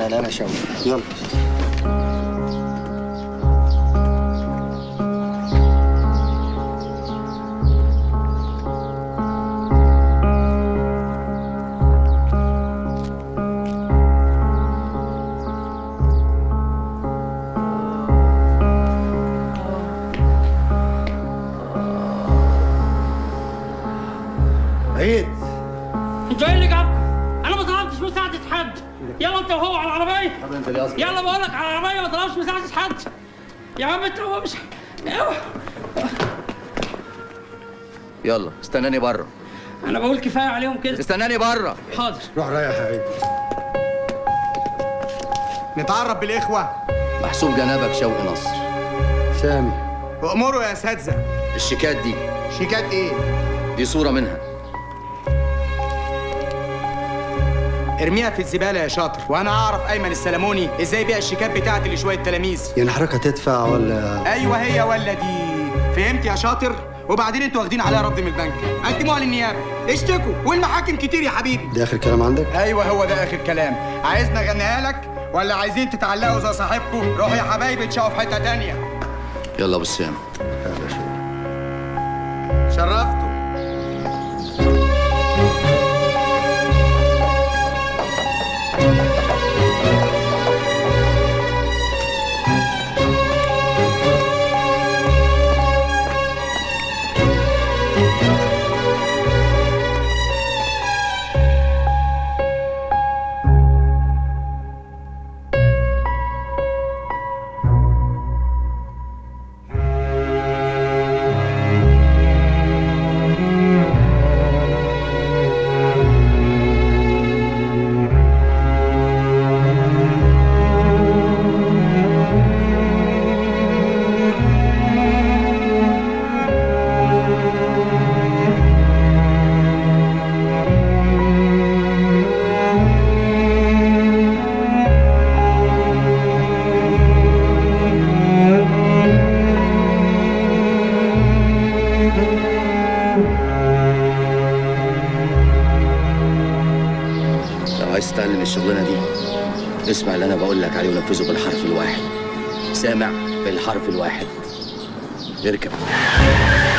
لا انا شوقي. يلا. عيد. انتوا ايه اللي جابكم؟ انا ما طلبتش مساعدة حد. يلا انت وهو على العربية. طب انت ليه اصلا؟ يلا بقول لك على العربية، ما طلبتش مساعدة حد. يا عم انت هو مش يلا استناني بره. انا بقول كفاية عليهم كده. استناني بره. حاضر. روح رايح يا عيد. نتعرف بالإخوة. محسوب جنابك شوقي نصر. سامي. وأموروا يا أساتذة. الشيكات دي. شيكات إيه؟ دي صورة منها. ارميها في الزبالة يا شاطر، وأنا أعرف أيمن السلموني إزاي يبيع الشيكات بتاعتي لشوية تلاميذ. يعني حضرتك هتدفع ولا؟ أيوه هي ولا دي. فهمت يا شاطر؟ وبعدين انتوا واخدين عليها رفض من البنك، قدموها للنيابة، اشتكوا، والمحاكم كتير يا حبيبي. ده آخر كلام عندك؟ أيوه هو ده آخر كلام. عايزني أغنيها لك ولا عايزين تتعلقوا زي صاحبكم؟ روحوا يا حبايبي تشاوا في حتة تانية. يلا ابو السام. شرفتوا. عايز تتعلم الشغلانه دي اسمع اللي انا بقول لك عليه ونفذه بالحرف الواحد. سامع؟ بالحرف الواحد. اركب.